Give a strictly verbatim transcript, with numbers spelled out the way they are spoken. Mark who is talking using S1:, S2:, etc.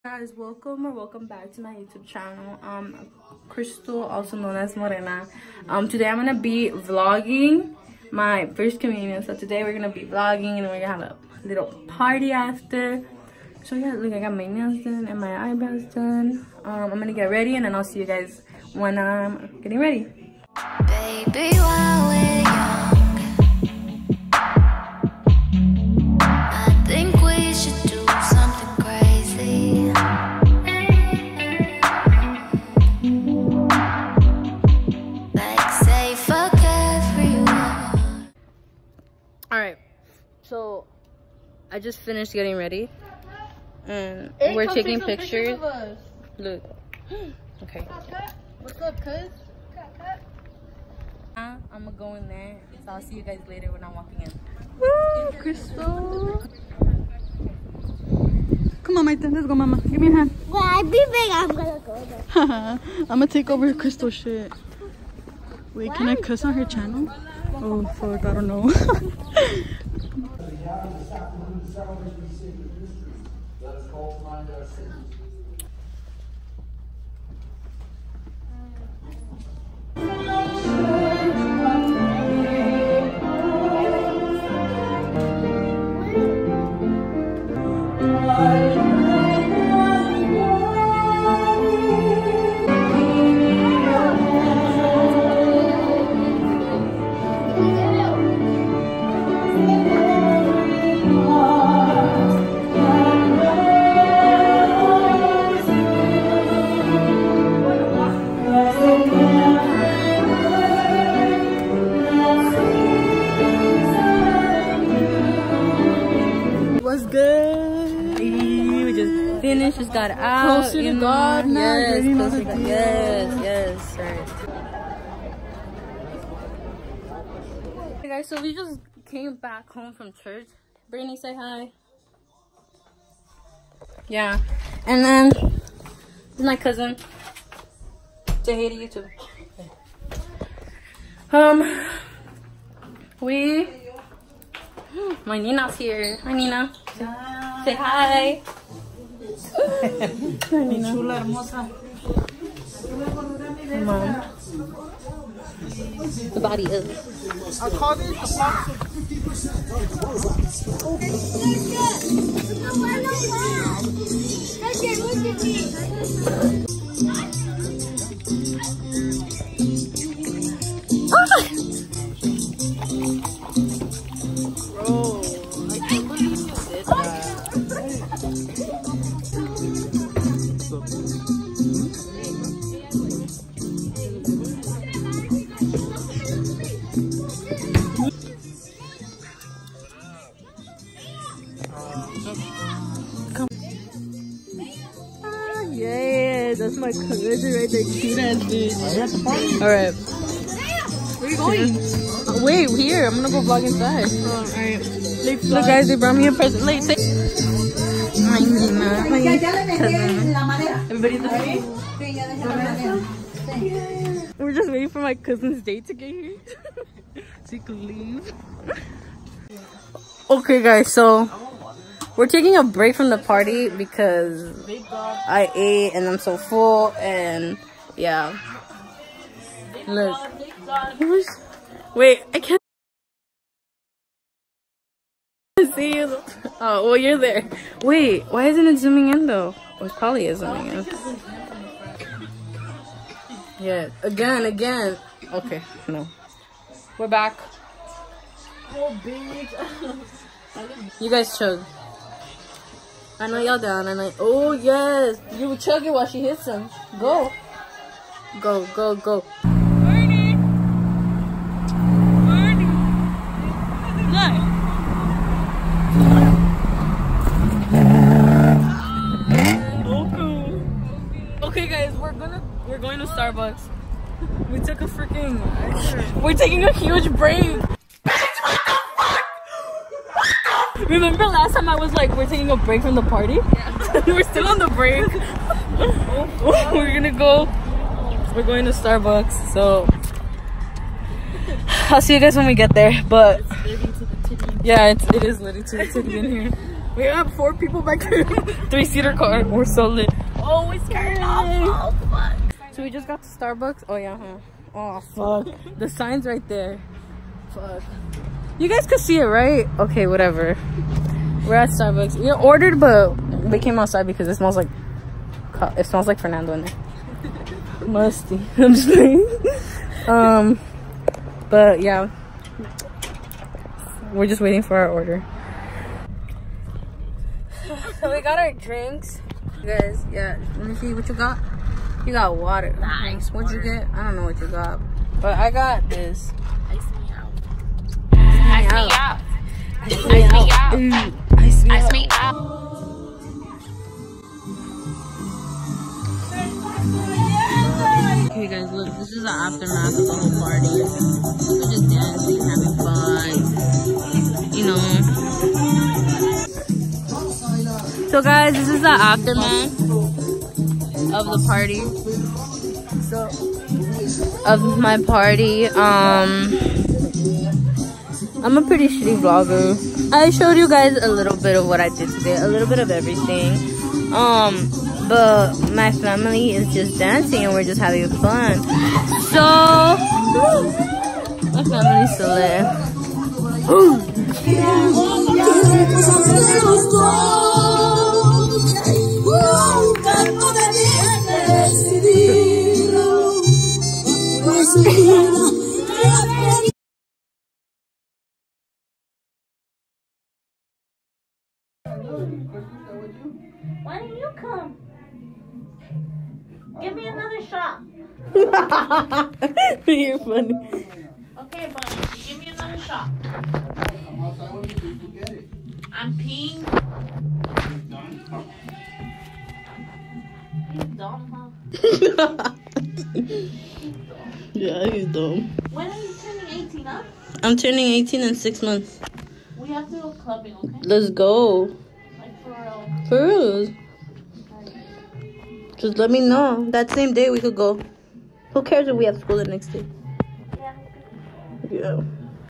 S1: Guys, welcome or welcome back to my YouTube channel. um Crystal, also known as Morena. Um today I'm gonna be vlogging my first communion. So today we're gonna be vlogging and we're gonna have a little party after. So yeah, look, I got my nails done and my eyebrows done. um I'm gonna get ready and then I'll see you guys when I'm getting ready. Baby, while we're young, I think we should do something crazy. Like say fuck everyone. Alright, so I just finished getting ready and hey, we're taking pictures. pictures Look. Okay.
S2: What's up, cuz?
S1: I'm gonna go in there, so I'll see you guys later when I'm walking in. Woo, Crystal!
S2: Come on, my turn. Let's go, mama. Give me a hand.
S3: Well, I be big. I'm gonna go there.
S2: I'm gonna take over Crystal shit. Wait, can I cuss on her channel? Oh fuck, I don't know.
S1: Finished, just got out.
S2: Closer to God now.
S1: Yes, closer to God. Yes, yes, right. Hey guys, so we just came back home from church. Brittany, say hi. Yeah, and then this is my cousin. Say hey to you too. Um, we. My Nina's here. Hi, Nina. Hi. Say hi.
S2: Chula hermosa.
S1: Mom. The body is.
S2: I called it the box. Yeah, that's my cousin right there, cute ass bitch. Alright. Where are you going? Uh, wait, here. I'm gonna go vlog inside. Oh, alright. Look, guys, they brought me a present. Late. Say hi, Nina. My cousin. Everybody's ready? We're just waiting for my cousin's date to get here so he can leave.
S1: Okay, guys, so we're taking a break from the party because I ate and I'm so full and yeah. Look. Wait, I can't see you. Oh, well, you're there. Wait, why isn't it zooming in though? Oh, it probably is zooming in. Yeah, again, again. Okay, no. We're back.
S2: Oh, bitch.
S1: You guys chug. I know y'all down, and I. Oh yes, you chug it while she hits him. Go, go, go, go.
S2: Morning. Morning. Look. Okay, guys, we're gonna we're going to Starbucks. We took a freaking. We're taking a huge break. Remember last time I was like, we're taking a break from the party? Yeah. We're still on the break. We're gonna go. We're going to Starbucks, so I'll see you guys when we get there. But yeah, it's, it is litty to the titty in here. We have four people back there. Three-seater car. We're so lit. Oh, it's starting off. Oh, fuck. So we just got to Starbucks. Oh, yeah, huh? Oh, fuck. The sign's right there. Fuck. You guys could see it, right? Okay, whatever. We're at Starbucks. We ordered, but we came outside because it smells like... It smells like Fernando in there. Musty. I'm just kidding. Um, but, yeah. We're just waiting for our order. So we got our drinks. You guys, yeah. Let me see what you got. You got water. Nice. What'd you get? I don't know what you got. But I got this.
S4: Ice me out.
S2: Ice
S4: me out.
S2: Ice me out. Ice me out.
S4: Ice me out.
S2: Okay guys, look, this is the aftermath of the whole party. We're just dancing, having fun, you know. So guys, this is the aftermath of the party. So, of my party. Um, I'm a pretty shitty vlogger. I showed you guys a little bit of what I did today, a little bit of everything. Um, but my family is just dancing and we're just having fun. So, my family's still there.
S4: Why didn't you come? Give me another shot.
S2: You're funny.
S4: Okay, but give me another shot. I'm peeing. You dumb, huh?
S2: Yeah, you dumb.
S4: When are you turning eighteen, huh?
S2: I'm turning eighteen in six months.
S4: We have to go clubbing, okay?
S2: Let's go.
S4: Like for real.
S2: For real. Just let me know. That same day we could go. Who cares if we have school the next day?
S4: Yeah.
S2: Yeah.